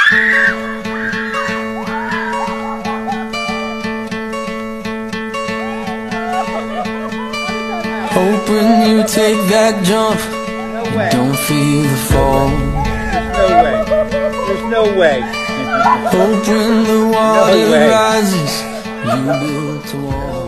Hope when you take that jump, you don't feel the fall. No way. There's no way. Hope when the water rises, you build a wall.